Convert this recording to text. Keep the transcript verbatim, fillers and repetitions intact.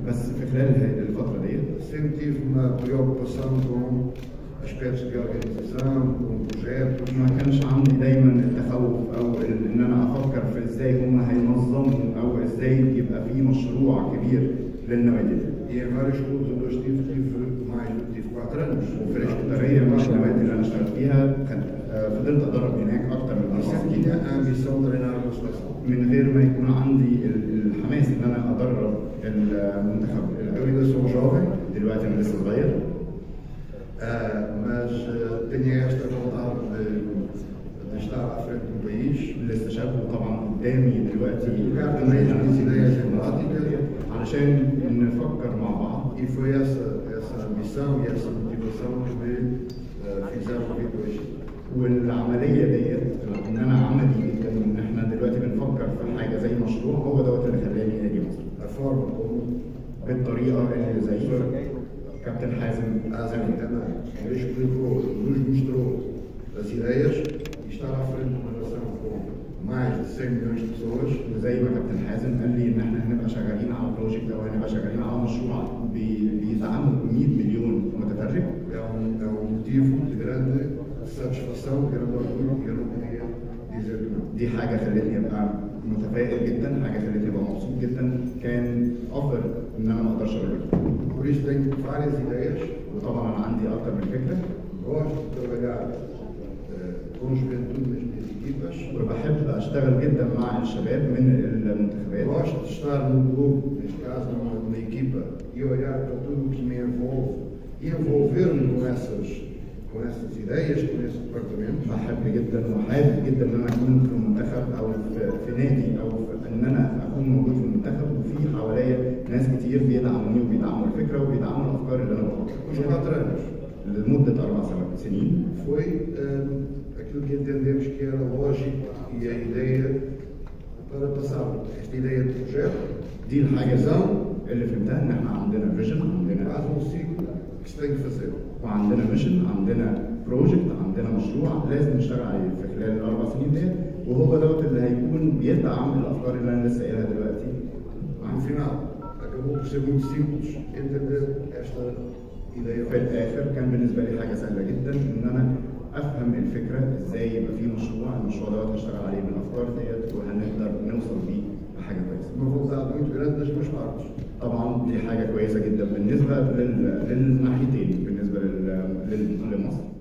بس في خلال هذه الفتره ديت sempre tive uma preocupação com aspectos de organização, com projetos. ما كانش عندي دايما التخوف او ال- ان انا افكر في ازاي هم هينظموا او ازاي يبقى في مشروع كبير للنوادي. E em vários clubes onde eu estive, tive mais, tive quatro anos. وفي الاسكندريه من النوادي اللي انا اشتغلت فيها كان آه، فضلت اتدرب هناك اكتر من E اربع sempre سنين tinha a ambição de treinar a seleção. من غير ما يكون عندي ال- الحماس ان انا ادرب المنتخب. Eu ainda sou jovem, دلوقتي انا لسه صغير ah, mas ah, tenho esta vontade de, de estar à frente do país, لسه شاب وطبعا قدامي دلوقتي colocar também as minhas ideias em prática. علشان نفكر مع بعض. E foi essa, essa ambição e essa motivação que me uh, fizeram vir para hoje. والعمليه ديت ان انا عملي جدا ان احنا دلوقتي بنفكر في حاجه زي مشروع هو دوت اللي خلاني اجي مصر. A forma como بالطريقه اللي زي كابتن حازم a Zé também nos explicou, nos mostrou as ideias e estar à frente de uma nação com mais de cem milhões de pessoas. وزي ما كابتن حازم قال لي ان احنا هنبقى شغالين على بروجكت او هنبقى شغالين على مشروع بي- بيدعمه مية مليون متفرج. É um, é um motivo de grande satisfação, grande orgulho, que eu não podia dizer que não. دي حاجه خلتني ابقى متفائل جدا، حاجه خلتني ابقى مبسوط جدا، كان افضل ان انا ما اقدرش اقول لك. Por isso tenho várias ideias, وطبعا انا عندي اكتر من فكره gosto de trabalhar uh, com juventude nas minhas equipas, وبحب اشتغل جدا مع الشباب من المنتخبات. gosto de estar num clube, neste caso numa, numa equipa, e olhar para tudo o que me envolve e envolver-me com essas, com essas ideias, com esse departamento. بحب جدا وحابب جدا ان انا اكون في منتخب او في, في نادي او في ان انا اكون موجود في المنتخب وفي حواليا ناس كتير بيدعموني وبيدعموا الفكره وبيدعموا الافكار اللي انا بقولها. Os quatro anos لمده اربع سنين foi um, aquilo que entendemos que era lógico e a ideia para passar esta ideia de projeto, دي الحاجه اللي فهمتها ان احنا عندنا فيجن، عندنا faz um ciclo que se tem que fazer. وعندنا ميشن، عندنا بروجكت، عندنا مشروع لازم نشتغل عليه في خلال الاربع سنين ديت، وهو دوت اللي هيكون بيدعم الافكار اللي انا لسه قايلها دلوقتي. No final, acabou por ser muito simples entender esta ideia. في الاخر كان بالنسبه لي حاجه سهله جدا ان انا افهم الفكره ازاي يبقى في مشروع، المشروع دوت نشتغل عليه بالافكار ديت وهنقدر نوصل بيه لحاجه كويسه. Uma vontade muito grande das duas partes. طبعا دي حاجه كويسه جدا بالنسبه لل... للناحيتين، بالنسبه لل... لل... لمصر